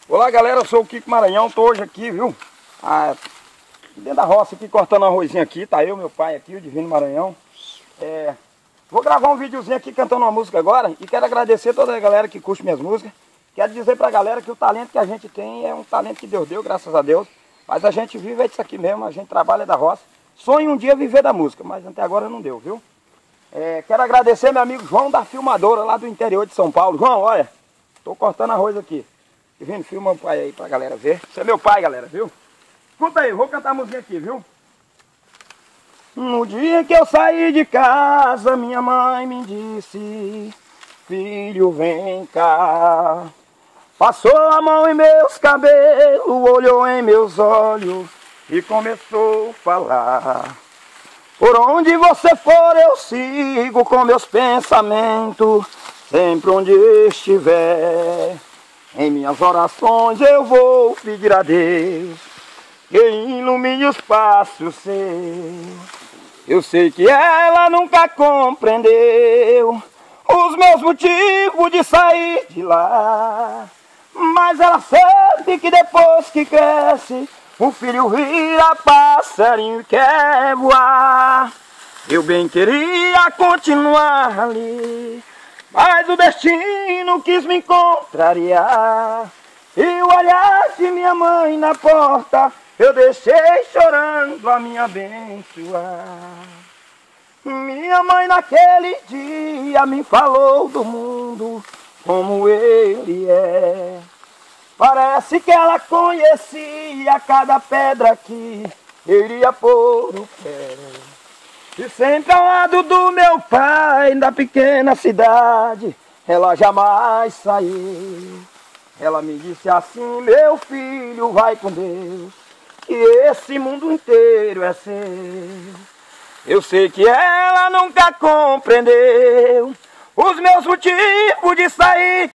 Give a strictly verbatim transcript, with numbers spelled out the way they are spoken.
Olá galera, eu sou o Kiko Maranhão, tô hoje aqui, viu? Ah, dentro da roça aqui, cortando um arrozinho aqui, tá eu, meu pai aqui, o Divino Maranhão. É, vou gravar um videozinho aqui cantando uma música agora e quero agradecer toda a galera que curte minhas músicas. Quero dizer pra galera que o talento que a gente tem é um talento que Deus deu, graças a Deus. Mas a gente vive é disso aqui mesmo, a gente trabalha da roça. Sonho um dia viver da música, mas até agora não deu, viu? É, quero agradecer meu amigo João da Filmadora, lá do interior de São Paulo. João, olha, tô cortando arroz aqui. Divino, filma o pai aí pra galera ver. Esse é meu pai, galera, viu? Escuta aí, vou cantar a música aqui, viu? No dia que eu saí de casa, minha mãe me disse: filho, vem cá. Passou a mão em meus cabelos, olhou em meus olhos e começou a falar. Por onde você for eu sigo com meus pensamentos, sempre onde estiver. Em minhas orações eu vou pedir a Deus que ilumine os passos seus. Eu sei que ela nunca compreendeu os meus motivos de sair de lá, mas ela sabe que depois que cresce o filho vira passarinho e quer voar. Eu bem queria continuar ali, mas o destino quis me contrariar. E o olhar de minha mãe na porta eu deixei chorando a me abençoar. Minha mãe naquele dia me falou do mundo como ele é. Parece que ela conhecia cada pedra que eu iria pôr o pé. E sempre ao lado do meu pai, da pequena cidade, ela jamais saiu. Ela me disse assim: meu filho, vai com Deus, que esse mundo inteiro é seu. Eu sei que ela nunca compreendeu os meus motivos de sair